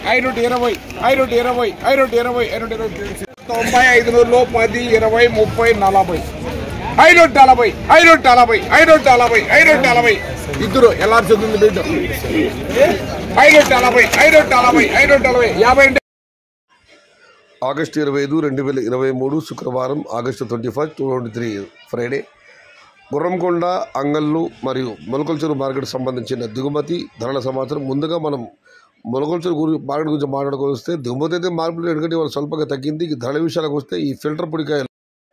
520 95 10 20 30 40 ఇద్దరు ఎల్లారు చదువుంది బిడ్డ 540 ఆగస్టు 25, 2023 శుక్రవారం ఆగస్టు 21, 2023 ఫ్రైడే గుర్రంకొండ అంగళ్ళు మరియు మొలకల్చూరు మార్కెట్ సంబంధించిన దిగుమతి ధరల సమాచారం. ముందుగా మనం మొలకల్చూరు మార్కెట్ గురించి మాట్లాడుకొస్తే దిగుమతి అయితే మార్కెట్ ఎందుకంటే వాళ్ళు స్వల్పంగా తగ్గింది. ధరల విషయాలకు వస్తే ఈ ఫిల్టర్ పొడికాయలు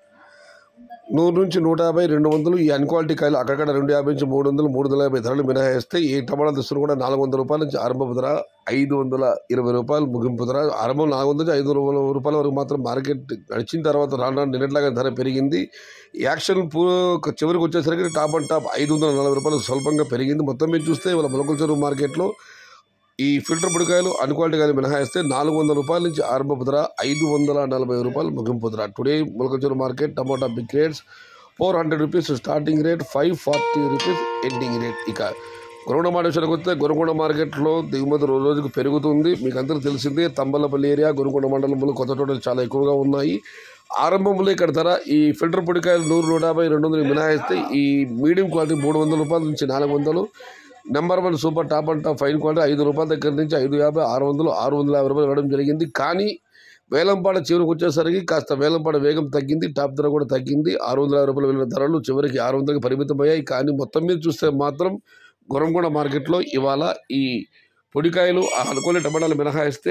100 నుంచి 150, 200 ఈ అన్క్వాలిటీ కాయలు అక్కడక్కడ 250 నుంచి 300, 350 ధరలు మినహాయిస్తే ఈ టమాటా దుస్తులు కూడా 400 రూపాయల నుంచి ఆరంభపు ధర 520 రూపాయలు ముగింపు ధర. ఆరంభం 400 నుంచి 500 రూపాయల వరకు మాత్రం మార్కెట్ నడిచిన తర్వాత రాను నిన్నట్లాగా ధర పెరిగింది. యాక్షన్ చివరికి వచ్చేసరికి టాప్ అండ్ టాప్ 540 రూపాయలు స్వల్పంగా పెరిగింది. మొత్తం మీద చూస్తే ఇవాళ మొలకల్చూరు మార్కెట్లో ఈ ఫిల్టర్ పొడికాయలు అన్క్వాలిటీ కాయలు మినహాయిస్తే 400 రూపాయల నుంచి ఆరంభపు ధర 540 రూపాయలు ముగింపు ధర. Today Molakalacheruvu market tomato big rates 400 rupees starting rate, 540 rupees ending rate. ఇక గొరకొండ మార్కెట్ విషయానికి వస్తే గొరకొండ మార్కెట్లో దిగుమతి రోజుకు పెరుగుతుంది. మీకు అందరూ తెలిసిందే తంబలపల్లి ఏరియా గొరకొండ మండలంలో కొత్త తోటలు చాలా ఎక్కువగా ఉన్నాయి. ఆరంభంలో ఇక్కడ ధర ఈ ఫిల్టర్ పొడికాయలు 100, 150, 200 మినహాయిస్తే ఈ మీడియం క్వాలిటీ 300 రూపాయల నుంచి 400, number 1 super top and top fine quality 5 రూపాయల దగ్గర నుంచి 550, 600, 650 రూపాయలు ఇవ్వడం జరిగింది. కానీ వేలంపాట చివరికి వచ్చేసరికి కాస్త వేలంపాట వేగం తగ్గింది, టాప్ ధర కూడా తగ్గింది. 650 రూపాయలు వెళ్ళిన ధరలు చివరికి 600కి పరిమితమయ్యాయి. కానీ మొత్తం మీద చూస్తే మాత్రం గుర్రంకొండ మార్కెట్లో ఇవాళ ఈ పొడికాయలు అనుకోని టమాటాలు మినహాయిస్తే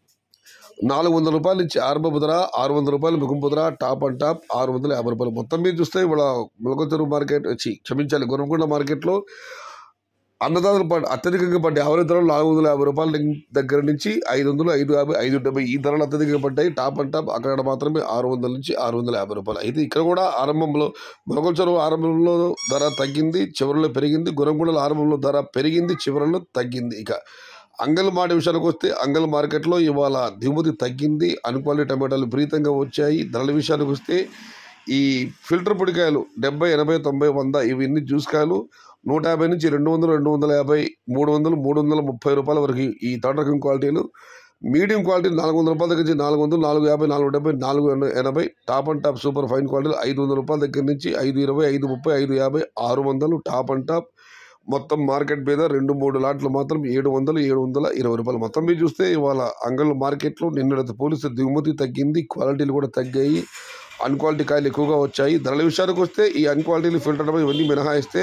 400 రూపాయల నుంచి ఆరంభపు ధర, 600 రూపాయలు ముగింపు ధర, టాప్ అండ్ టాప్ 650 రూపాయలు. మొత్తం మీద చూస్తే ఇవాళ మొలకల్చూరు మార్కెట్ గుర్రంకొండ మార్కెట్లో అన్నదాతలు అత్యధికంగా పడ్డాయి. యావరేజ్ ధరలు 450 రూపాయల దగ్గర నుంచి 500, 550, 570 ఈ ధరలు అత్యధికంగా పడ్డాయి. టాప్ అండ్ టాప్ అక్కడ మాత్రమే 600 నుంచి 650 రూపాయలు. అయితే ఇక్కడ కూడా ఆరంభంలో మొలకల్చూరు ఆరంభంలో ధర తగ్గింది, చివరిలో పెరిగింది. గుర్రంకొండలో ఆరంభంలో ధర పెరిగింది, చివరిలో తగ్గింది. ఇక అంగల్ మాట విషయానికి వస్తే అంగల్ మార్కెట్లో ఇవాళ దిగుమతి తగ్గింది, అన్క్వాలిటీ టమాటాలు విపరీతంగా వచ్చాయి. ధరల విషయానికి వస్తే ఈ ఫిల్టర్ పొడికాయలు 70, 80, 90, 100 ఇవన్నీ జ్యూస్ కాయలు 150 నుంచి 200, 250, 300, 330 రూపాయల వరకు ఈ థర్డ్ రకం క్వాలిటీలు. మీడియం క్వాలిటీ 400 రూపాయల దగ్గర నుంచి 400, 450, 470, 480, top and top super fine క్వాలిటీలు 500 రూపాయల దగ్గర నుంచి 520, 530, 550, 600 టాప్ అండ్ టాప్. మొత్తం మార్కెట్ మీద 2-3 లాట్లు మాత్రం 700, 720 రూపాయలు. మొత్తం మీద చూస్తే ఇవాళ అంగళ్ళు మార్కెట్లో నిన్నటితో పోలిస్తే దిగుమతి తగ్గింది, క్వాలిటీలు కూడా తగ్గాయి, అన్క్వాలిటీ కాయలు ఎక్కువగా వచ్చాయి. ధరల విషయానికి వస్తే ఈ అన్క్వాలిటీలు ఫిల్టర్ ఇవన్నీ మినహాయిస్తే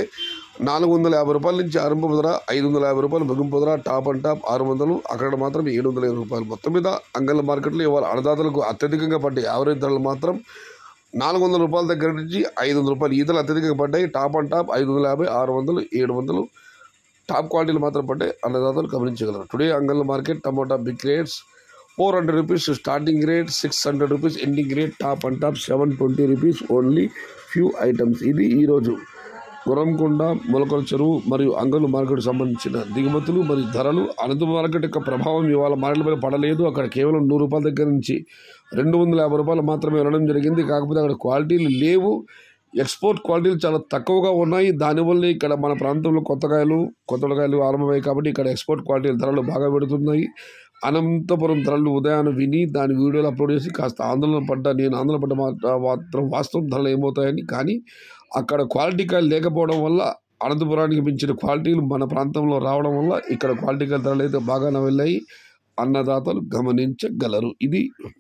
450 రూపాయల నుంచి ఆరంభపు ధర, 550 రూపాయలు ముగింపు ధర, టాప్ అండ్ టాప్ 600, అక్కడ మాత్రం 720 రూపాయలు. మొత్తం మీద అంగళ్ళ మార్కెట్లో ఇవాళ అన్నదాతలకు అత్యధికంగా పడ్డాయి. యావరేజ్ ధరలు మాత్రం 400 రూపాయల దగ్గర నుంచి 500 రూపాయలు ఈ ధరలు అత్యధికంగా పడ్డాయి. టాప్ అండ్ టాప్ 550, 600, 700 టాప్ క్వాలిటీలు మాత్రం పడ్డాయి. అన్నదాతలు గమనించగలరు. Today Angalla market tomato big rates 400 rupees starting rate, 600 rupees ending rate, top and top 720 rupees only few items. ఇది ఈరోజు గుర్రంకొండ మొలకల్చూరు మరియు అంగళ్ళు మార్కెట్ సంబంధించిన దిగుమతులు మరియు ధరలు. అనంతపురం మార్కెట్ యొక్క ప్రభావం ఇవాళ మార్కెట్పై పడలేదు. అక్కడ కేవలం 100 రూపాయల దగ్గర నుంచి 250 రూపాయలు మాత్రమే వెళ్ళడం జరిగింది. కాకపోతే అక్కడ క్వాలిటీలు లేవు, ఎక్స్పోర్ట్ క్వాలిటీలు చాలా తక్కువగా ఉన్నాయి. దానివల్ల ఇక్కడ మన ప్రాంతంలో కొత్తకాయలు ఆరంభమయ్యాయి కాబట్టి ఇక్కడ ఎక్స్పోర్ట్ క్వాలిటీల ధరలు బాగా పెడుతున్నాయి. అనంతపురం ధరలు ఉదయాన్ని విని దాని వీడియోలు అప్లోడ్ చేసి కాస్త నేను ఆందోళన పడ్డ మాత్రం వాస్తవం ధరలు ఏమవుతాయని. కానీ అక్కడ క్వాలిటీ కాయలు లేకపోవడం వల్ల అనంతపురానికి మించిన క్వాలిటీలు మన ప్రాంతంలో రావడం వల్ల ఇక్కడ క్వాలిటీ కాయల ధరలు అయితే బాగానే వెళ్ళాయి. అన్నదాతలు గమనించగలరు. ఇది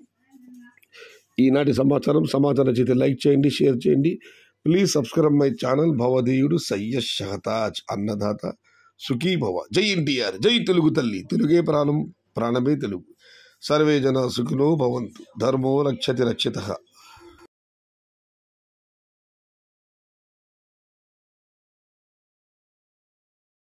ఈనాటి సమాచారం. నచ్చితే లైక్ చేయండి, షేర్ చేయండి. Please subscribe my channel. భవదేయుడు సయ్యద్ షహతాజ్ అన్నదాత సుఖీ భవ. జై ఎన్టీఆర్, జై తెలుగు తల్లి, తెలుగే ప్రాణం, ప్రాణమే తెలుగు. సర్వే జన సుఖినో భవంతు. ధర్మో రక్షతి రక్షితః.